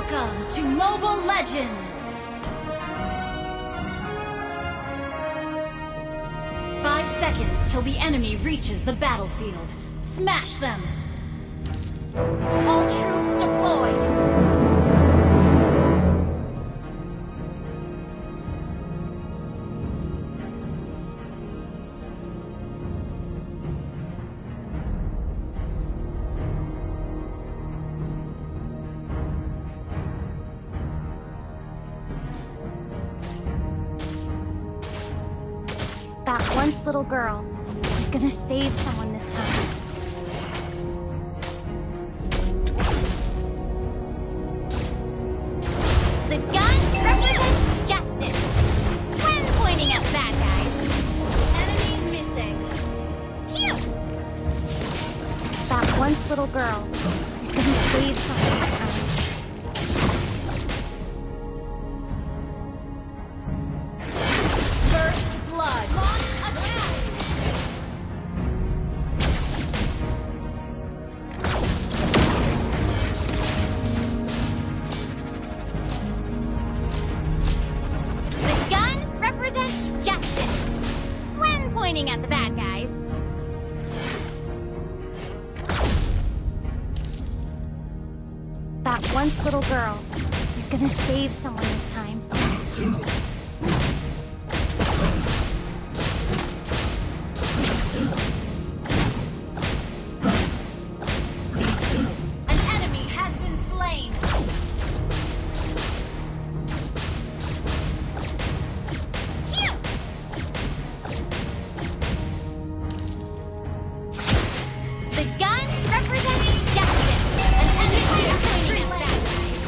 Welcome to Mobile Legends! 5 seconds till the enemy reaches the battlefield. Smash them! All troops deployed! That once little girl is gonna save someone this time. The gun represents justice when pointing at bad guys. Enemy missing. Phew! That once little girl is gonna save someone this time. First blood! Launch attack! The gun represents justice when pointing at the bad guys. That once little girl is gonna save someone this time. An enemy has been slain! Phew! The gun represents justice. An enemy pointing at bad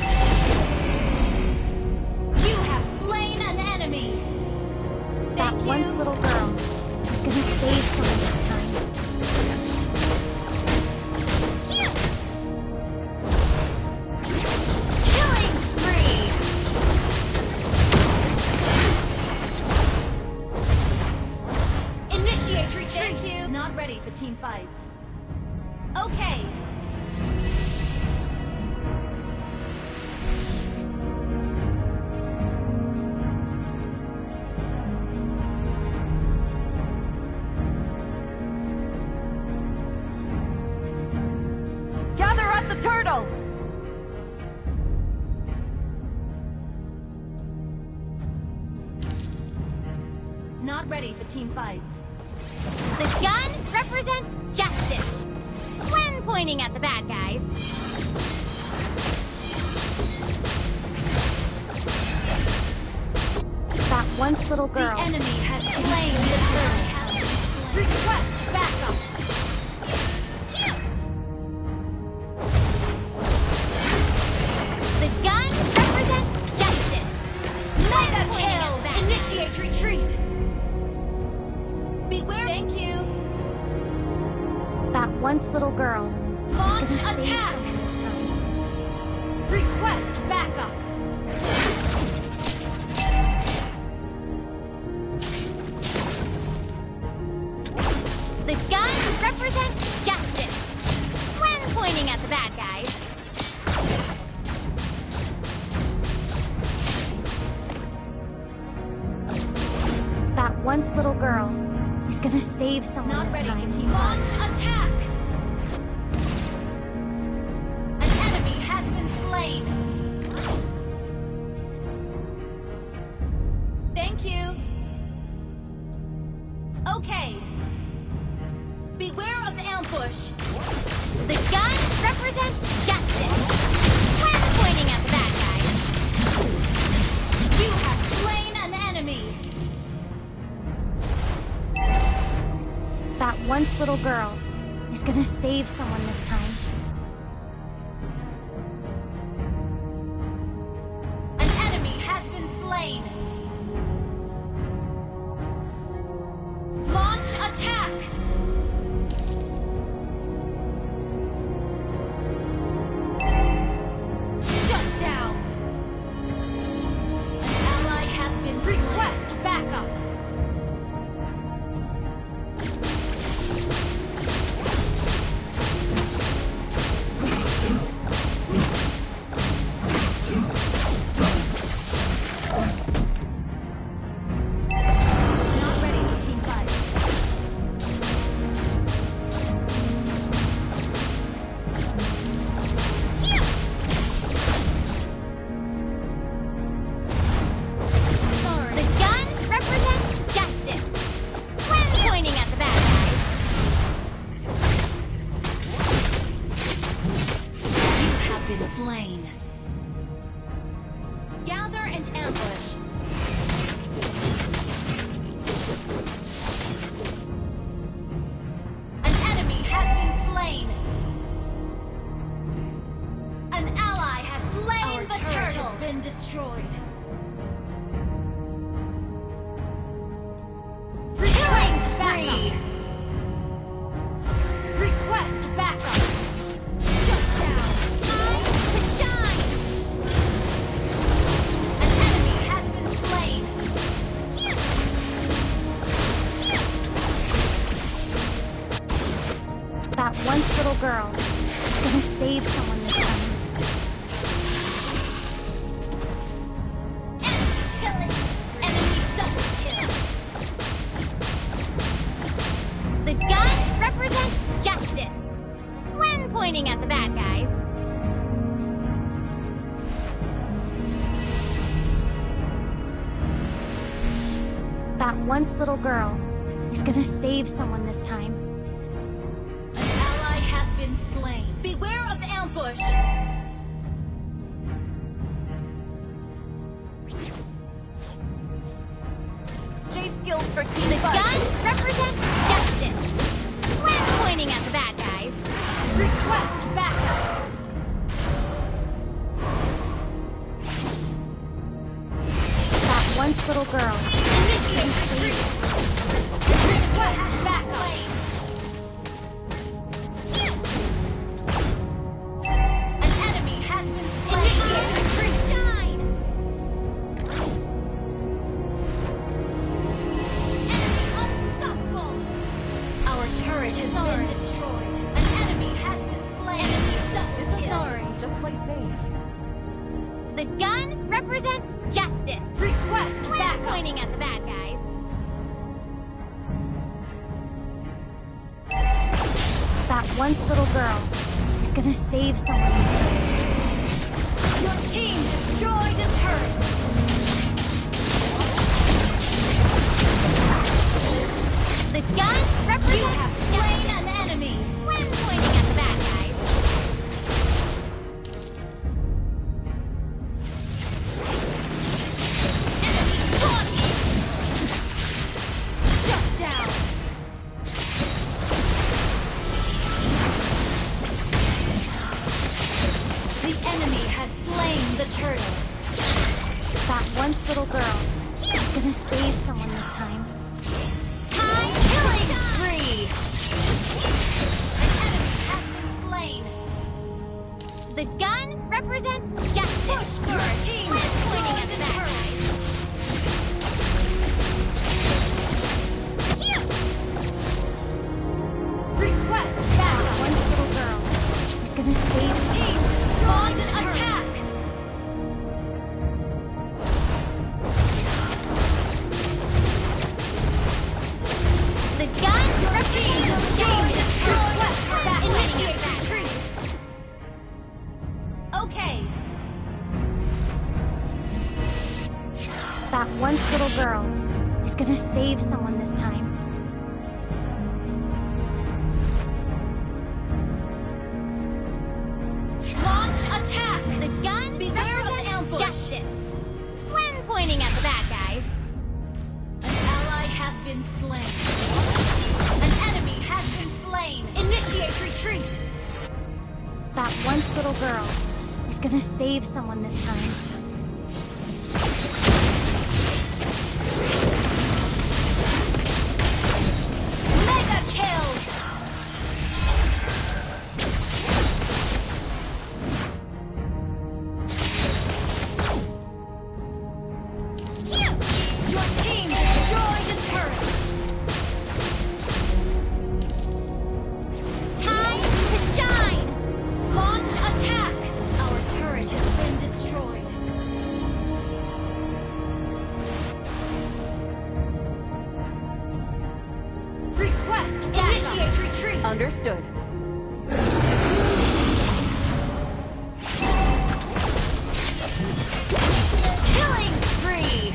guys. You have slain an enemy! That Thank once you! little girl is gonna save someone this time. Phew! Killing spree! Initiate retreat! Thank you. Not ready for team fights. Okay. Gather at the turtle! Not ready for team fights. The gun represents justice when pointing at the bad guys. That once little The girl enemy has slain the turtle. Request backup. Phew! The gun represents justice. Mega Pointing at kill! the bad guys. Initiate retreat! Beware! Thank you! that once little girl Launch is gonna save attack! someone this time. Request backup! The gun represents justice when pointing at the bad guys. That once little girl is gonna save someone Not this ready time. for team launch attack! An enemy has been slain! Thank you! Okay! Beware of ambush! The gun represents justice when pointing at the bad guys. You have slain an enemy! That once little girl is gonna save someone this time. An enemy has been slain! Launch attack! Shut down! An ally has been request backup! girl is gonna save someone this time. Killing. Enemy double kill. The gun represents justice when pointing at the bad guys. That once little girl is gonna save someone this time. An ally has been slain. Beware of ambush. Save skills for team The fight. gun represents justice when pointing at the bad guys. Request backup. That once little girl. Initiate retreat. Request backup. An enemy has been slain. Initiate retreat. Shine! Enemy unstoppable. Our turret has been destroyed. An enemy has been slain. Enemy double kill. Sorry. Just play safe. The gun represents justice Request when backup. pointing at the bad guys. That once little girl is gonna save someone this time. Your team destroyed a turret. The gun represents You have slain justice an enemy. when pointing at the bad guys. Enemy launched. Shut down. The enemy has slain the turtle. That once little girl is gonna save someone this time. Time Killing to shine! spree. An enemy has been slain. The gun represents justice Push your team when pointing at destroyed the a bad turret. guys. Phew! Request That backup. once little girl is gonna save someone. Team destroyed a attack. The gun represents justice Request when backup. pointing at Initiate the bad retreat. guys. Okay. That once little girl is gonna save someone this time. Launch attack. The gun Beware of represents ambush. justice when pointing at the bad guys. An ally has been slain. An enemy has been slain. Initiate retreat. That once little girl is gonna save someone this time. Mega kill. Phew! Your team destroyed a turret. Time to shine! Launch attack. Our turret has been destroyed. Request backup. Initiate retreat. Understood. Killing spree.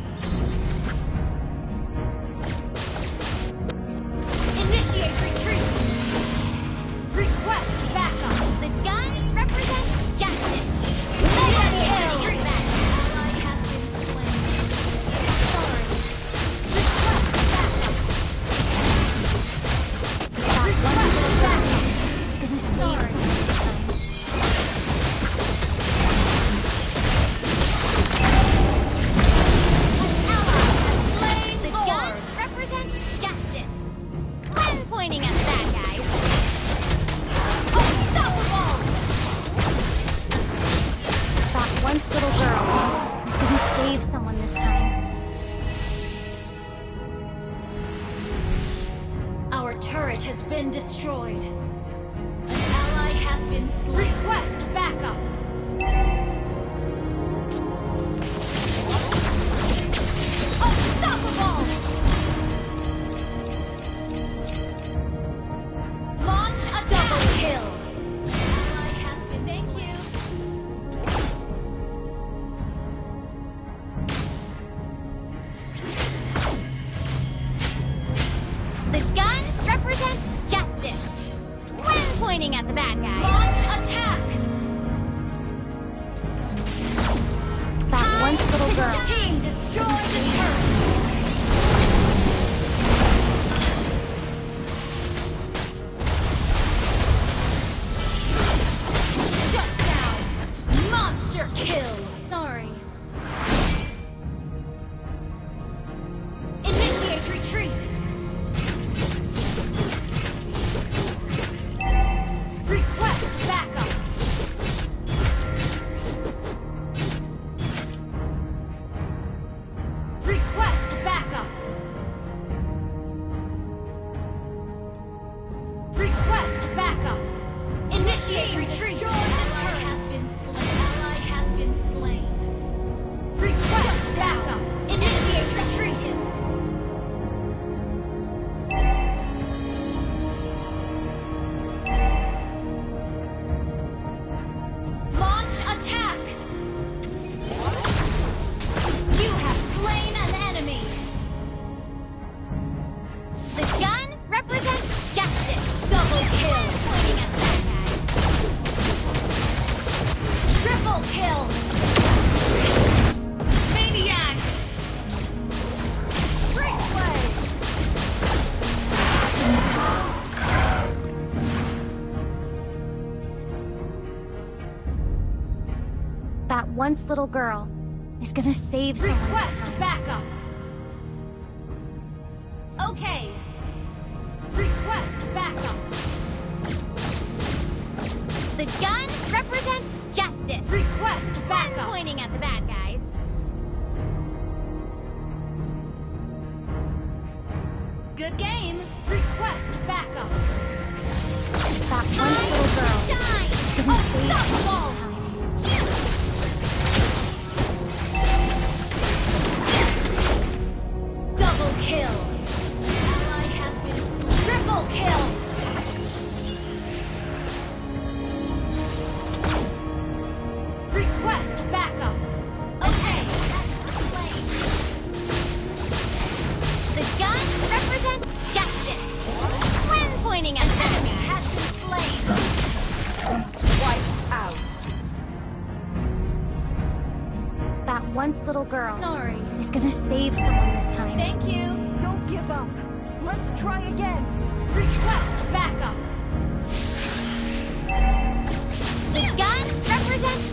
Initiate retreat. Request backup. The gun represents justice. Mega When kill. pointing at the bad guys. Ally has been slain. Sorry. Request backup. That once little girl is gonna save Sorry. someone this time. Ally has slain The Lord. gun represents justice when pointing at the bad guys. Unstoppable. That once little girl is gonna save someone this time. Our turret has been destroyed. An been slain. Request backup. Unstoppable! Launch a double kill. Ally has been. Thank you. The gun represents justice when pointing at the bad guys. Launch attack. That once little girl. Team destroy the turret. Shut down. Monster kill. Sorry. Initiate retreat. Request backup. Request backup. Request backup. Initiate retreat. Ally has been slain. Ally has been slain. Request backup. Initiate retreat. Launch attack. You have slain an enemy. The gun represents justice. Double kill. Pointing at the bad guys. Triple kill. Maniac. Great play. That once little girl is gonna save someone this Request time. backup. Okay. Request backup. The gun represents justice Request when backup. pointing at the bad guys. Good game. Request backup. That Time once little to girl shine. is gonna save Unstoppable. someone this time. Double kill. Ally has been slain. Triple kill. Request backup. Okay. Slain. The gun represents justice when pointing at the bad Enemy guys. has been slain. Wiped out. That once little girl Sorry. is gonna save someone this time. Thank you. Don't give up. Let's try again. Request backup. The gun represents